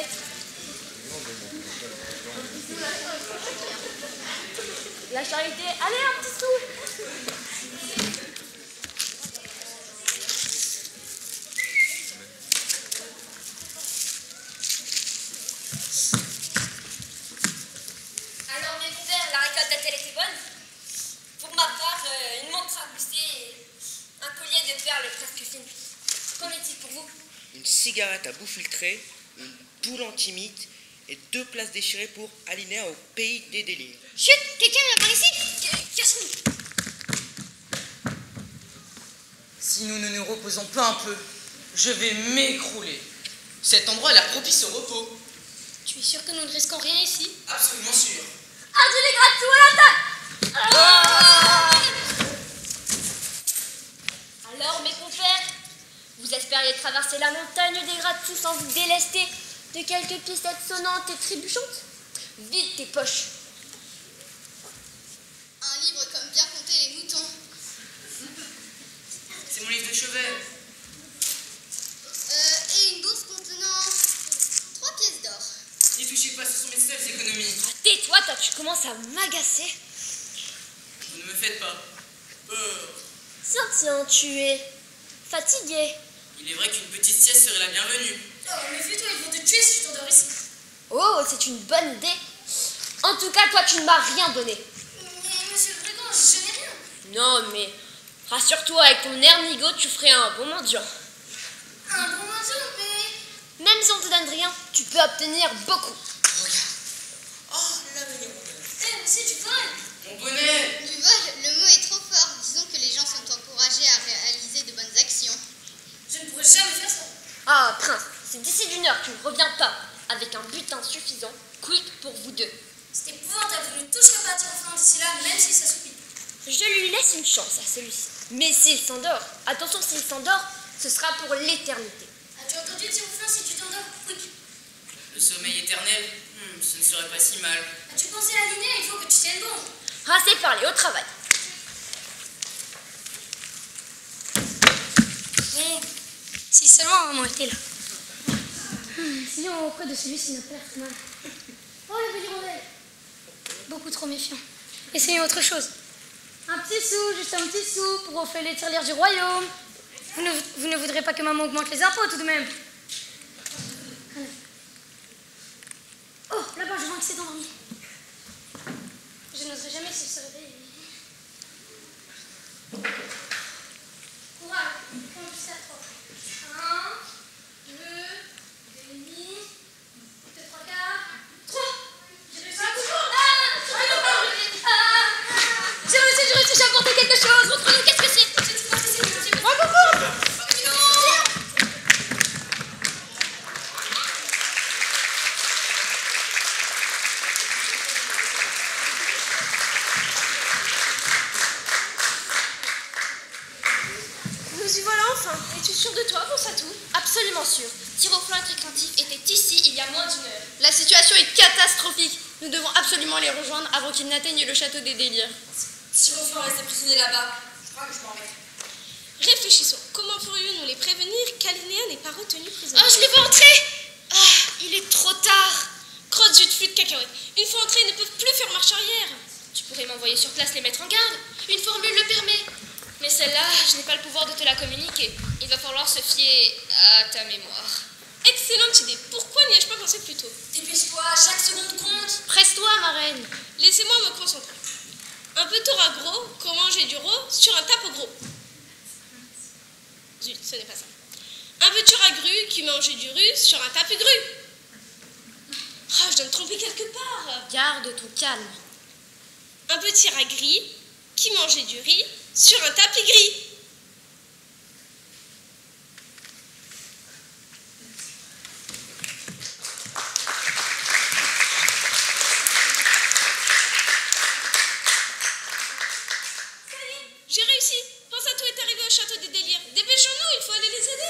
La charité, allez, un petit sou. Alors mes frères, la récolte a faire le presque film. Qu'en est-il pour vous? Une cigarette à bout filtré, une boule anti-mythe et 2 places déchirées pour Alinéa au pays des délires. Chut, quelqu'un vient par ici. Casse-nous. Si nous ne nous reposons pas un peu, je vais m'écrouler. Cet endroit a l'air propice au repos. Tu es sûr que nous ne risquons rien ici? Absolument sûr. Ardu les gratte-sous à l'attaque! Alors, mes compères, vous espériez traverser la montagne des gratte-sous sans vous délester de quelques pistettes sonnantes et trébuchantes? Vide tes poches. Un livre comme bien compter les moutons. C'est mon livre de chevet. Et une bourse contenant 3 pièces d'or. N'y touchez pas, ce sont mes seules économies. Ah, tais-toi, toi, tu commences à m'agacer. Vous ne me faites pas peur. Tiens, tu es fatigué. Il est vrai qu'une petite sieste serait la bienvenue. Oh, méfie-toi, ils vont te tuer si tu t'endors ici. Oh, c'est une bonne idée. En tout cas, toi, tu ne m'as rien donné. Mais monsieur le brigand, je n'ai rien. Non, mais rassure-toi, avec ton air nigaud, tu ferais un bon mendiant. Un bon oiseau, mais... Même si on te donne rien, tu peux obtenir beaucoup. Oh, la meilleure bonne. Eh, mais c'est du vol. Mon bonnet. Du vol, le mot est trop fort. Disons que les gens sont encouragés à réaliser de bonnes actions. Je ne pourrais jamais faire ça. Ah, prince, c'est d'ici d'une heure, tu ne reviens pas avec un butin suffisant, quick pour vous deux. C'est épouvantable, vous ne toucherez pas à Tiroflan d'ici là, même s'il s'assoupit. Je lui laisse une chance à celui-ci. Mais s'il s'endort, attention, s'il s'endort, ce sera pour l'éternité. As-tu entendu Tiroflan si tu t'endors? Quick. Le sommeil éternel, ce ne serait pas si mal. As-tu pensé à l'aligner? Il faut que tu tiennes bon. Assez parlé, au travail. Si seulement maman était là. Sinon, auprès de celui-ci n'a pas l'air mal. Oh, la belle hirondelle. Beaucoup trop méfiant. Essayons autre chose. Un petit sou, juste un petit sou, pour refaire les tirelires du royaume. Vous ne voudrez pas que maman augmente les impôts tout de même? Oh, là-bas, je vois que c'est endormi. Je n'oserais jamais se réveiller. Courage, compte jusqu'à 3. 1, 2, 2,5, 2, 3 quarts, 3. J'ai réussi à J'ai réussi, j'ai apporté quelque chose. Montre-nous, qu'est-ce que c'est? Oh, coucou! Nous y voilà enfin. Es-tu sûr de toi, Bonsatou? Absolument sûr. Tiroflan et Triclintif étaient ici il y a moins d'1 heure. La situation est catastrophique. Nous devons absolument les rejoindre avant qu'ils n'atteignent le château des délires. Tiroflan reste prisonnier là-bas. Je crois que je m'en vais. Réfléchissons. Comment pourrions-nous les prévenir qu'Alinéa n'est pas retenu prisonnier? Oh, je l'ai pas entré. Ah, il est trop tard. Crotte zut, flûte cacahuète. Une fois entrés, ils ne peuvent plus faire marche arrière. Tu pourrais m'envoyer sur place les mettre en garde. Une formule le permet. Mais celle-là, je n'ai pas le pouvoir de te la communiquer. Il va falloir se fier à ta mémoire. Excellente idée. Pourquoi n'y ai-je pas pensé plus tôt? Dépêche-toi, chaque seconde compte. Presse-toi, ma reine. Laissez-moi me concentrer. Un peu t'auras gros, comment j'ai du rot sur un tape gros. Zut, ce n'est pas ça. Un peu tuera gru qui mangeait du rue sur un tape gru. Ah, je dois me tromper quelque part. Garde ton calme. Un petit rat gris qui mangeait du riz sur un tapis gris. J'ai réussi. Bonsatou est arrivé au château des délires. Dépêchons-nous, il faut aller les aider.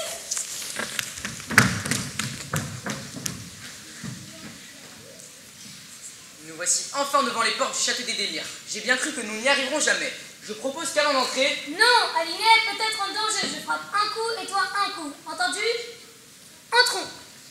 Nous voici enfin devant les portes du château des délires. J'ai bien cru que nous n'y arriverons jamais. Je propose qu'à l'entrée... Non, Aliné est peut-être en danger. Je frappe un coup et toi un coup. Entendu? Entrons.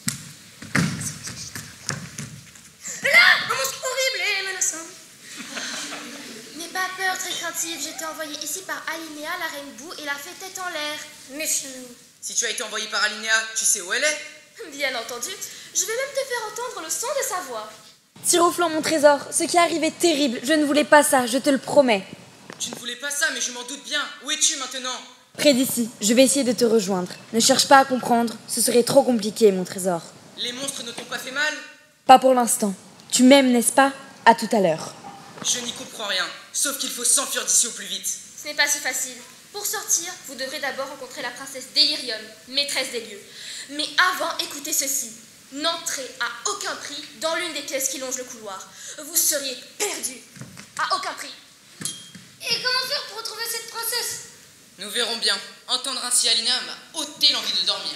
Là, un monstre horrible et menaçant. N'aie pas peur, très craintive. J'ai été envoyée ici par Alinéa, la reine boue, et la fait tête en l'air. Méfions-nous. Si tu as été envoyé par Alinéa, tu sais où elle est? Bien entendu. Je vais même te faire entendre le son de sa voix. Tiroflan, mon trésor, ce qui arrive est terrible. Je ne voulais pas ça, je te le promets. Tu ne voulais pas ça, mais je m'en doute bien. Où es-tu maintenant? Près d'ici, je vais essayer de te rejoindre. Ne cherche pas à comprendre, ce serait trop compliqué, mon trésor. Les monstres ne t'ont pas fait mal? Pas pour l'instant. Tu m'aimes, n'est-ce pas? À tout à l'heure. Je n'y comprends rien, sauf qu'il faut s'enfuir d'ici au plus vite. Ce n'est pas si facile. Pour sortir, vous devrez d'abord rencontrer la princesse Delirium, maîtresse des lieux. Mais avant, écoutez ceci. N'entrez à aucun prix dans l'une des pièces qui longent le couloir. Vous seriez perdu. À aucun prix. Et comment faire pour retrouver cette princesse? Nous verrons bien. Entendre ainsi Alina m'a ôté l'envie de dormir.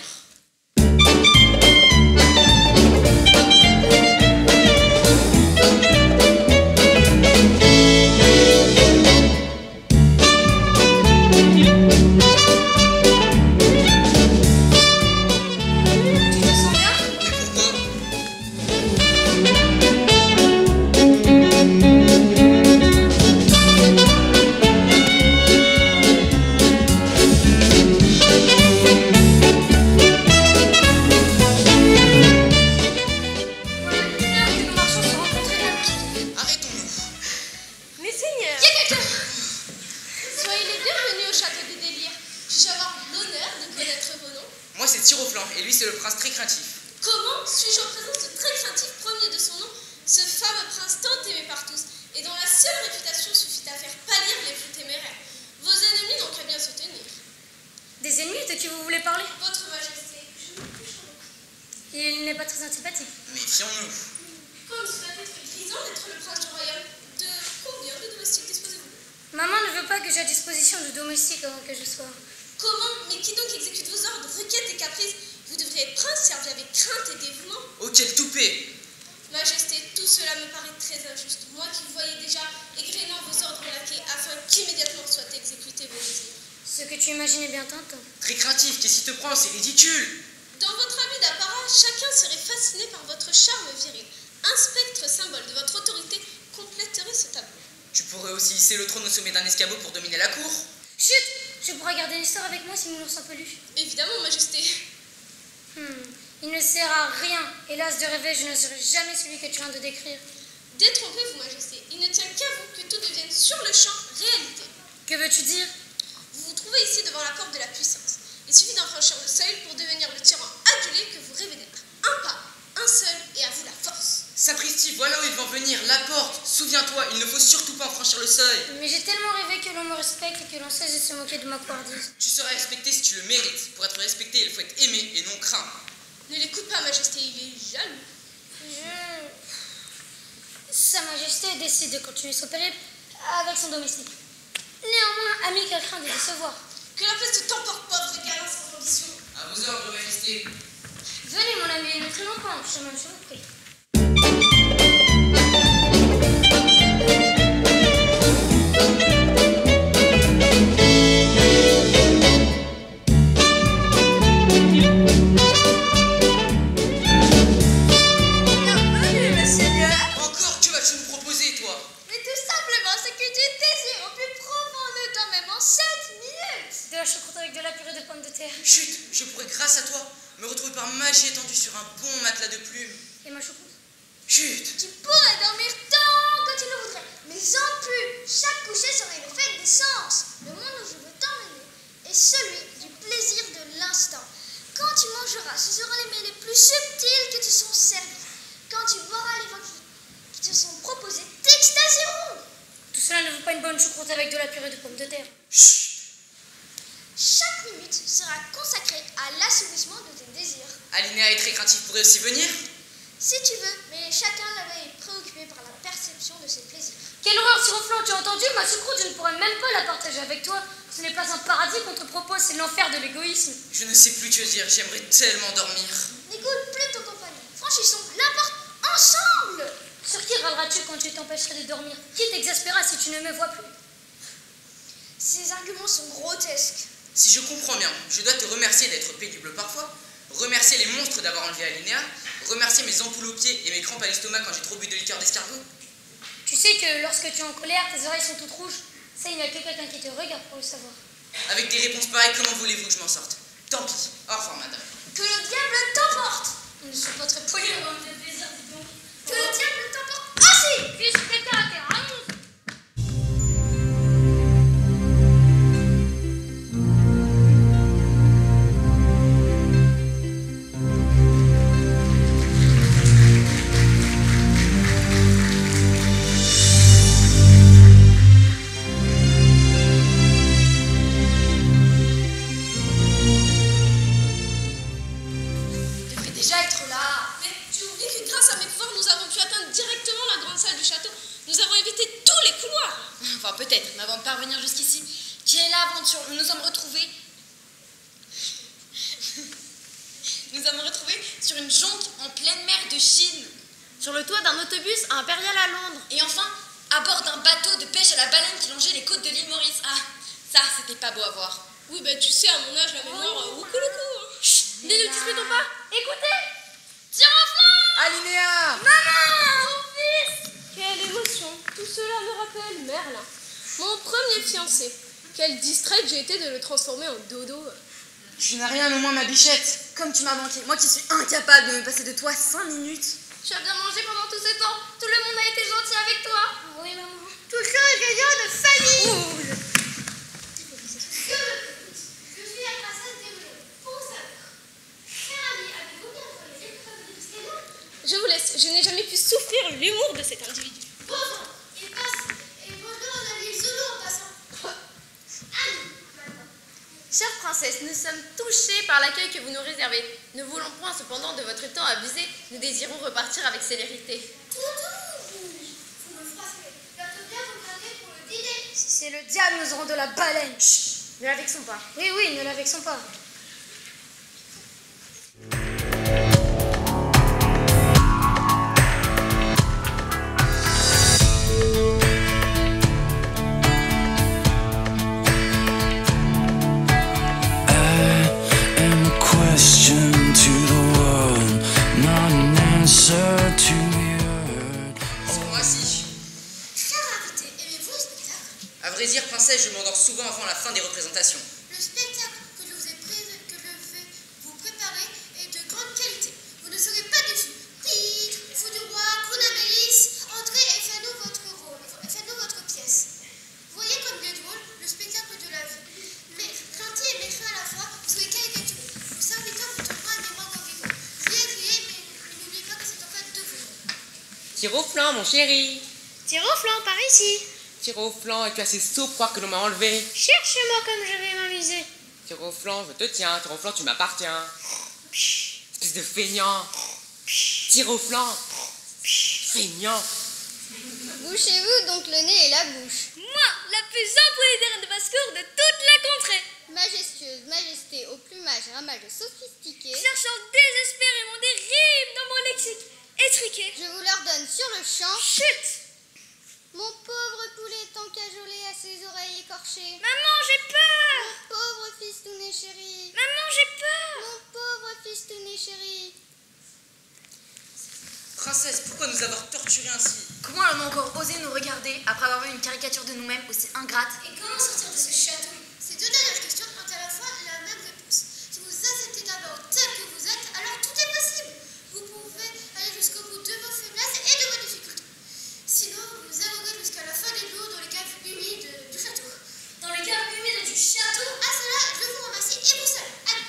Moi c'est Tiroflan et lui c'est le prince très craintif. Comment suis-je en présence de très craintif premier de son nom, ce fameux prince tant aimé par tous, et dont la seule réputation suffit à faire pâlir les plus téméraires. Vos ennemis n'ont qu'à bien se tenir. Des ennemis de qui vous voulez parler? Votre Majesté, je me couche en vous. Il n'est pas très antipathique. Méfions-nous. Comme cela peut être grisant d'être le prince du royaume, de combien de domestiques disposez-vous? Maman ne veut pas que j'ai à disposition de domestiques avant que je sois. Comment? Mais qui donc exécute vos ordres, requêtes et caprices? Vous devriez être prince servi avec crainte et dévouement. Oh, quel toupet! Majesté, tout cela me paraît très injuste. Moi qui vous voyais déjà égrénant vos ordres laquais afin qu'immédiatement soient exécutés vos désirs. Ce que tu imaginais bien tentant. Très craintif, qu'est-ce qui te prend? C'est ridicule! Dans votre habit d'apparat, chacun serait fasciné par votre charme viril. Un spectre symbole de votre autorité compléterait ce tableau. Tu pourrais aussi hisser le trône au sommet d'un escabeau pour dominer la cour. Chut! Je pourrais garder l'histoire avec moi si mon ours en peluche. Évidemment, Majesté. Il ne sert à rien. Hélas de rêver, je ne serai jamais celui que tu viens de décrire. Détrompez-vous, Majesté. Il ne tient qu'à vous que tout devienne sur le champ réalité. Que veux-tu dire? Vous vous trouvez ici devant la porte de la puissance. Il suffit d'en franchir le seuil pour devenir le tyran adulé que vous rêvez d'être. Un pas, un seul, et à vous la force. Sapristi, voilà où ils vont venir, la porte. Souviens-toi, il ne faut surtout pas en franchir le seuil. Mais j'ai tellement rêvé que l'on me respecte et que l'on cesse de se moquer de ma couardise. Tu seras respecté si tu le mérites. Pour être respecté, il faut être aimé et non craint. Ne l'écoute pas, Majesté, il est jaloux. Sa Majesté décide de continuer son périple avec son domestique. Néanmoins, ami qu'elle craint de décevoir. Que la peste t'emporte, pauvre et galant sans ambition. À vos ordres, Majesté. Venez, mon ami, ne traînons pas en chemin, je vous prie. Bienvenue, messeigneurs. Encore, que vas-tu nous proposer, toi? Mais tout simplement ce que tu désires au plus profond de toi-même en 7 minutes. De la choucroute avec de la purée de pommes de terre. Chut, je pourrais, grâce à toi, me retrouver par magie étendue sur un bon matelas de plumes. Et ma choucroute? Chut! Tu pourrais dormir tant que tu le voudrais, mais en plus, chaque coucher serait le fait des sens. Le monde où je veux t'emmener est celui du plaisir de l'instant. Quand tu mangeras, ce seront les mets les plus subtils que te sont servis. Quand tu boiras les vins qui te sont proposés, t'extasieront. Tout cela ne vaut pas une bonne choucroute avec de la purée de pommes de terre. Chut! Chaque minute sera consacrée à l'assouvissement de tes désirs. Alinéa est très craintif, pourrait aussi venir? Si tu veux, mais chacun l'avait est préoccupé par la perception de ses plaisirs. Quelle horreur, Tiroflan, tu as entendu? Ma choucroute, je ne pourrais même pas la partager avec toi. Ce n'est pas un paradis qu'on te propose, c'est l'enfer de l'égoïsme. Je ne sais plus que dire, j'aimerais tellement dormir. N'écoute plus ton compagnon. Franchissons la porte ensemble. Sur qui râleras-tu quand tu t'empêcherais de dormir? Qui t'exaspérera si tu ne me vois plus? Ces arguments sont grotesques. Si je comprends bien, je dois te remercier d'être pénible parfois, remercier les monstres d'avoir enlevé Alinéa, remercier mes ampoules aux pieds et mes crampes à l'estomac quand j'ai trop bu de liqueur d'escargot. Tu sais que lorsque tu es en colère, tes oreilles sont toutes rouges. Ça, il n'y a que quelqu'un qui te regarde pour le savoir. Avec des réponses pareilles, comment voulez-vous que je m'en sorte? Tant pis. Au revoir, madame. Que le diable t'emporte. Ils ne sont pas très polis avant de plaisir, dis donc. Que le diable t'emporte ainsi. Puis-je péter à terre, allons. parvenir jusqu'ici. Quelle aventure! Nous nous sommes retrouvés. Nous sommes retrouvés sur une jonque en pleine mer de Chine. Sur le toit d'un autobus impérial à Londres. Et enfin, à bord d'un bateau de pêche à la baleine qui longeait les côtes de l'île Maurice. Ah, ça, c'était pas beau à voir. Oui, bah tu sais, à mon âge, la mémoire, woukou. Chut, ne nous disputons pas. Écoutez. Tire au flanc! Alinéa! Maman! Mon fils! Quelle émotion! Tout cela me rappelle Merlin, mon premier fiancé. Quelle distraite j'ai été de le transformer en dodo. Tu n'as rien au moins, ma bichette. Comme tu m'as manqué. Moi qui suis incapable de me passer de toi 5 minutes. Tu as bien mangé pendant tout ce temps. Tout le monde a été gentil avec toi. Oui, maman. Tout ça est gagnant de famille. Je suis la princesse Déroulée. Pour savoir. Cher ami, avez-vous bien entendu les épreuves de Piscina? Je vous laisse, je n'ai jamais pu souffrir l'humour de cet individu. Bon sang, il passe. Et bonjour, on a mis le solo en passant. Annie, maintenant. Chère princesse, nous sommes touchés par l'accueil que vous nous réservez. Ne voulons point cependant de votre temps abusé. Nous désirons repartir avec célérité. Vous me froissez. Bientôt bien, vous prenez pour le dîner. Si c'est le diable, nous aurons de la baleine. Chut, ne la vexons pas. Oui, ne la vexons pas. À vrai dire, princesse, je m'endors souvent avant la fin des représentations. Le spectacle que je vais vous préparer est de grande qualité. Vous ne serez pas déçus. Tigre, fou du roi, Cruna Mélis, entrez et faites-nous votre rôle, faites-nous votre pièce. Vous voyez comme il est drôle, le spectacle de la vie. Mais gentil et méchant à la fois, vous serez caricaturés. Vos serviteurs vous donneront un mémoire en vivant. Riez, mais n'oubliez pas que c'est en fait de vous. Tire au flanc, mon chéri. Tire au flanc, par ici. Tire au flanc, es-tu assez sot pour croire que l'on m'a enlevé? Cherche-moi comme je vais m'amuser. Tire au flanc, je te tiens. Tire au flanc, tu m'appartiens. Espèce de feignant. Tire au flanc. Feignant. Bouchez-vous donc le nez et la bouche. Moi, la plus impolitaire de basse-cour de toute la contrée. Majestueuse majesté au plumage ramage sophistiqué. Cherchant désespérément des rimes dans mon lexique étriqué. Je vous leur donne sur le champ. Chut! Mon pauvre poulet t'encajolé à ses oreilles écorchées. Maman, j'ai peur! Mon pauvre fistounet chéri. Maman, j'ai peur! Mon pauvre fistounet chéri. Princesse, pourquoi nous avoir torturés ainsi? Comment allons-nous encore oser nous regarder après avoir vu une caricature de nous-mêmes aussi ingrate? Et comment sortir de ce château? Ces deux dernières questions ont à la fois la même réponse. Si vous acceptez d'abord tel que vous êtes, alors tout est possible. Vous pouvez aller jusqu'au bout de vos faiblesses et de vos difficultés. Sinon, vous avouerez jusqu'à la fin des jours dans les caves humides du château. Dans les caves humides du château? À cela, je vous remercie et vous salue. Allez.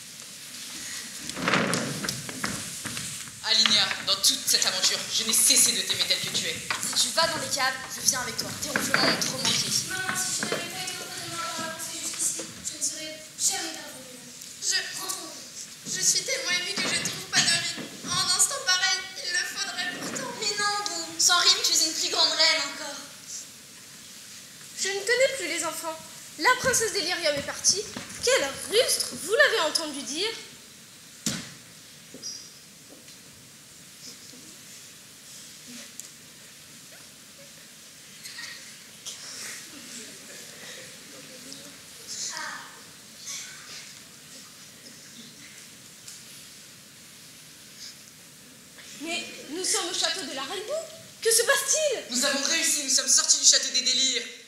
Alinéa, dans toute cette aventure, je n'ai cessé de t'aimer tel que tu es. Si tu vas dans les caves, je viens avec toi. Tes ronflements m'ont trop manqué. Maman, si je n'avais pas été auprès de maman avant d'avancer jusqu'ici, je ne serais jamais parvenue. Rentrons. Je suis tellement émue que je ne trouve pas de rime. En un instant pareil, il le faudrait pourtant. Mais non, Bou, sans rime, tu es une plus grande reine encore. Je ne connais plus les enfants. La princesse Délirium est partie. Quel rustre, vous l'avez entendu dire. Mais nous sommes au château de la Reine Bou. Que se passe-t-il? Nous avons réussi, nous sommes sortis du château des délires.